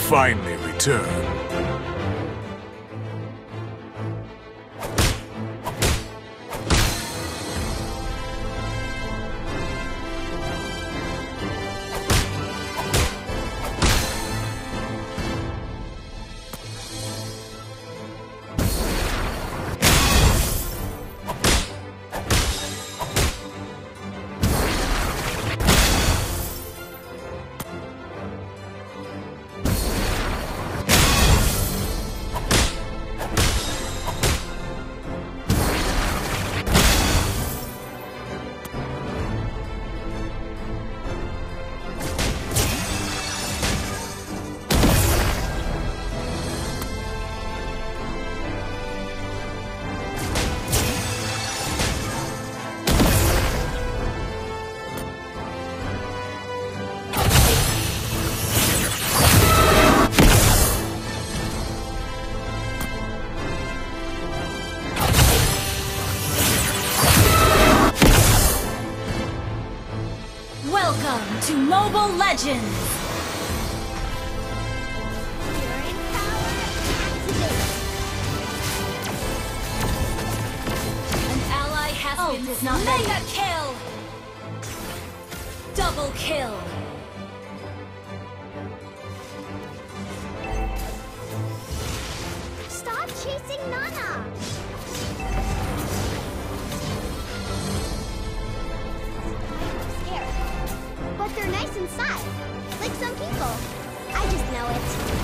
finally return. Welcome to Mobile Legends! An ally has been not mega kill! Double kill! Stop chasing Nana! But they're nice inside, like some people. I just know it.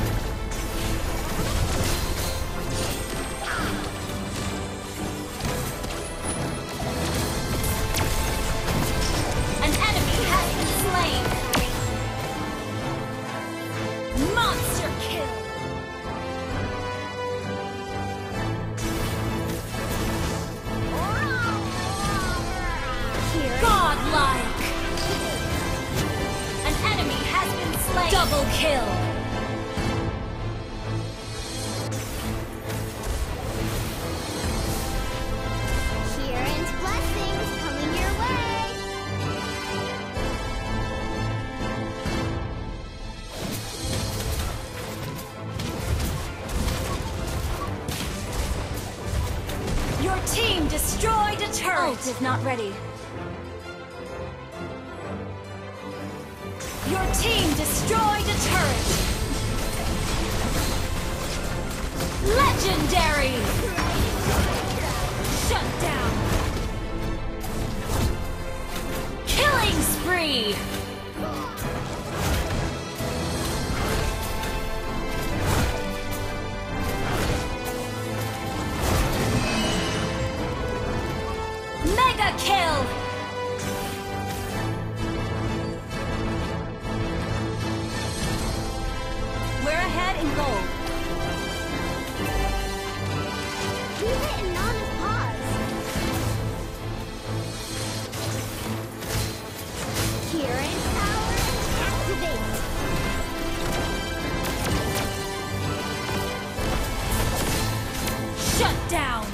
An enemy has been slain! Monster kill! Godlike! Double kill! Kieran's blessings coming your way! Your team destroyed a turret! Ult is not ready. Your team destroyed a turret! Legendary! Shut down! Killing spree! Mega kill! We're ahead in gold. Leave it in Nana's paws. Kieran's power activate. Shut down!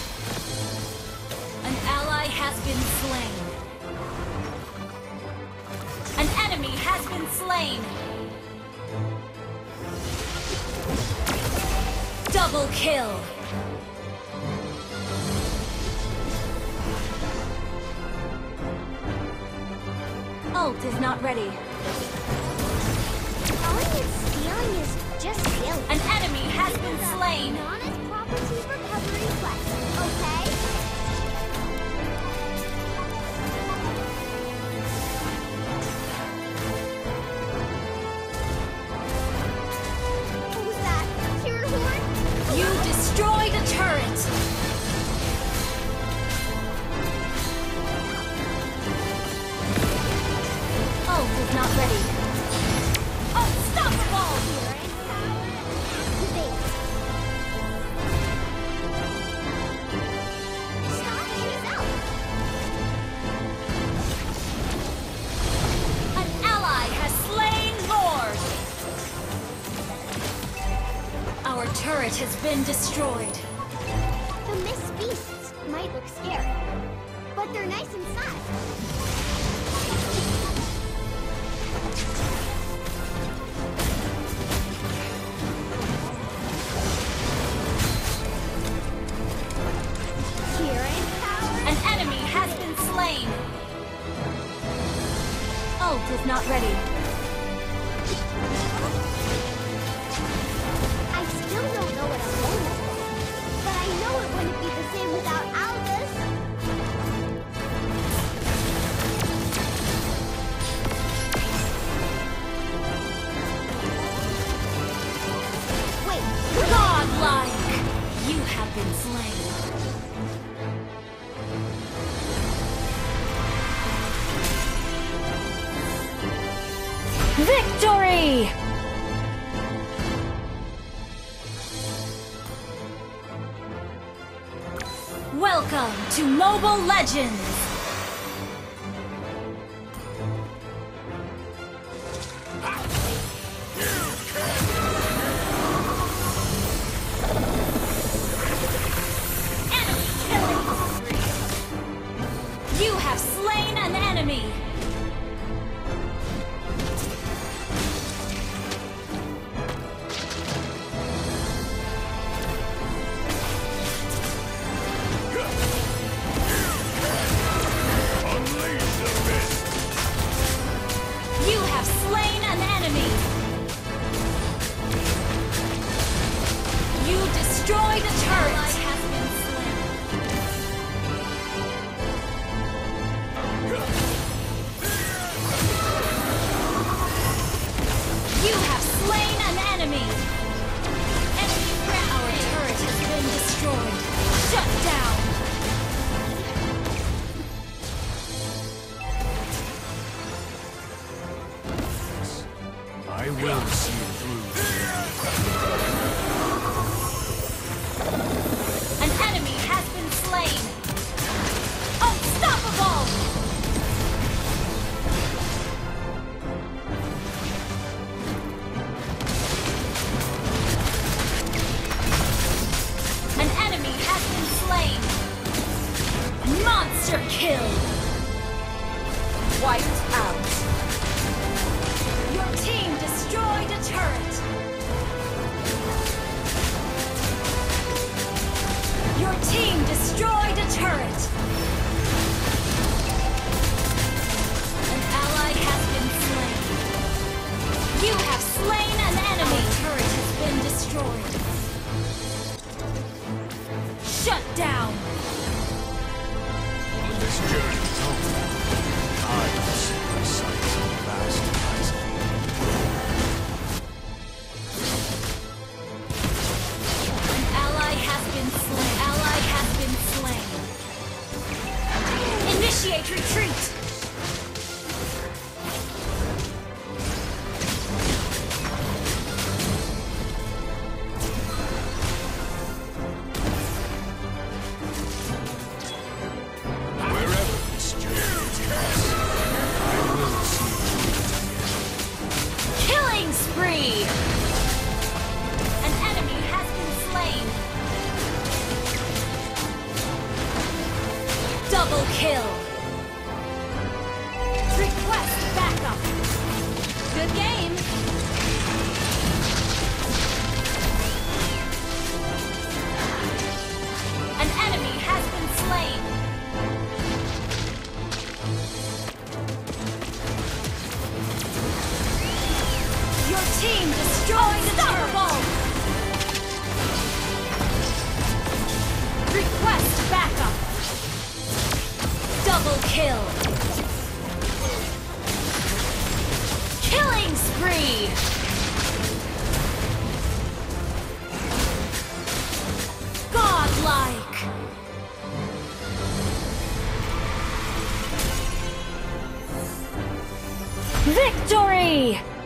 An ally has been slain. An enemy has been slain. Double kill! Ult is not ready. Calling it stealing is just stealing. An enemy has been slain. Nana's property recovery flex, okay? What was that? Kieran Horn? You destroyed a turret! Ult is not ready. Unstoppable! Kieran's power activate. Stop these out. An ally has slain Lord! Our turret has been destroyed. The mist beasts might look scary, but they're nice inside. been slain. Victory! Welcome to Mobile Legends! Enemy killing spree! You have slain an enemy! You have slain an enemy! You destroyed a turret! Ally has been slain. You have slain an enemy! Enemy ground! Our turret has been destroyed! Shut down! I will see you through. An enemy has been slain! Unstoppable! An enemy has been slain! Monster kill! Wiped out! Your team destroyed a turret! Your team destroyed a turret! An ally has been slain. You have slain an enemy! Our turret has been destroyed. Shut down! When this journey is over, I will see my sights on vast horizon. An ally has been slain. Ally has been slain. Initiate retreat! Wherever this journey takes, I will see you. Killing spree! An enemy has been slain. Double kill. Request backup. Good game. An enemy has been slain. Your team destroyed the turret! Request backup! Double kill! Killing spree! Godlike! Victory!